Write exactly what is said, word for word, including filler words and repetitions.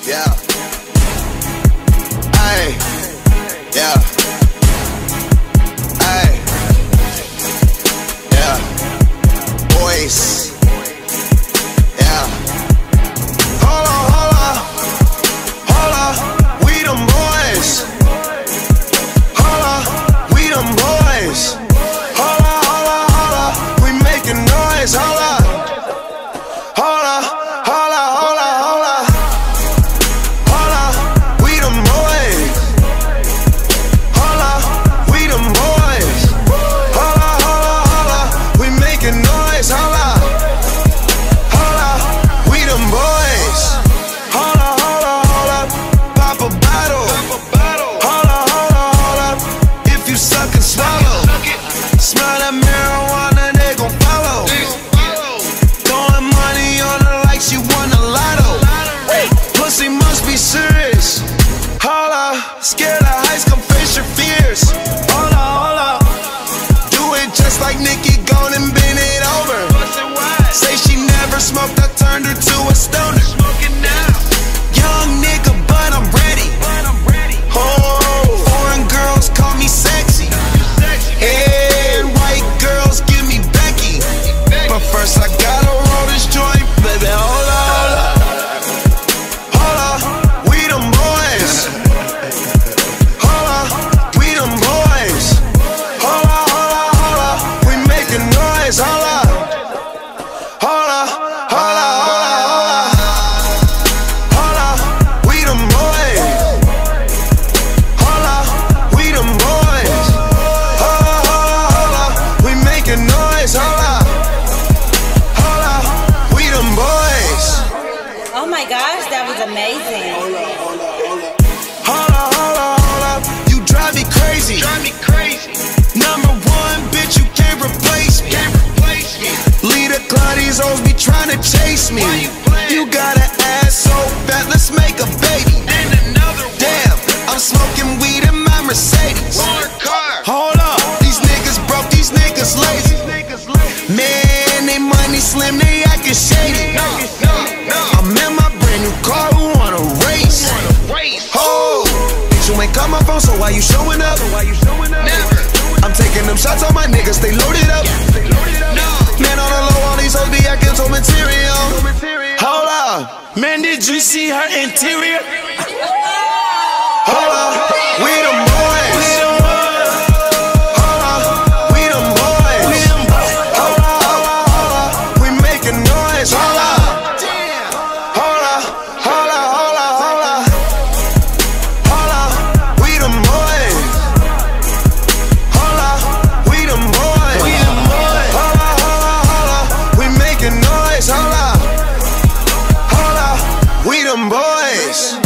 Yeah. Ay. Yeah. Ay. Yeah. Boys. Yeah. Hold on, hold on. Hold on. We them boys. Hold on. We them boys. Hold on, hold on, hold on. We making noise. Hold on. Hold on. Hold on, hold on, hold on. Hold on. We them boys. Hold on. We them boys. Hold on, hold on, hold on. We making noise. Hold on. Hold on. We them boys. Hold on, hold on, hold on. Pop a bottle. Hold on, hold on, hold on. If you suck and swallow, smell that marijuana, they gon' follow. Throwing money on her like she won a lotto. Pussy must be serious. Hold up, scared of heights, come face your fears. Hold up, hold up. Do it just like Nicki, gone and bend it over. Say she never smoked, I turned her to a stoner. Young nigga, but I'm ready. Oh, foreign girls call me sexy. And white girls give me Becky. But first I gotta roll this joint, baby. Hold up, hold up. Hold up, we them boys. Hold up, we them boys. Hold up, hold up, hold up. We making noise. Hold up. Hold up, hold up, hold up, hold up. Hold up, we them boys. Hold up, we them boys. Hold up, hold up, hold up. We making noise. Hold up. Hold up, we them boys. Oh my gosh, that was amazing. Hold up, hold up, hold up. You drive me crazy. Drive me crazy. Number one, bitch, you can't replace me. Can't replace me. Leader Clyde, these hoes be trying to chase me. Why you playing? You got an ass so fat, let's make a baby. And another one. Damn, I'm smoking weed in my Mercedes. Car. Hold up, these niggas broke, these niggas lazy. Man, they money slim, they acting shady. No, no, no. I'm in my brand new car, who wanna race? Oh, bitch, you ain't call my phone, so why you showing up? Never. I'm taking them shots on my niggas, they loaded up. No. Man, on the low, all these hoes be acting so material. Hold up, man, did you see her interior? Hold up, we them boys. Hold up, we them boys. Hold up, hold up, hold up. We making noise. Hold up. Hold up, hold up, hold up, hold up. Hold up, we them boys. Hold up, we them boys. Hold up, hold up, hold up. We making noise. Hold up. Hold up, we them boys.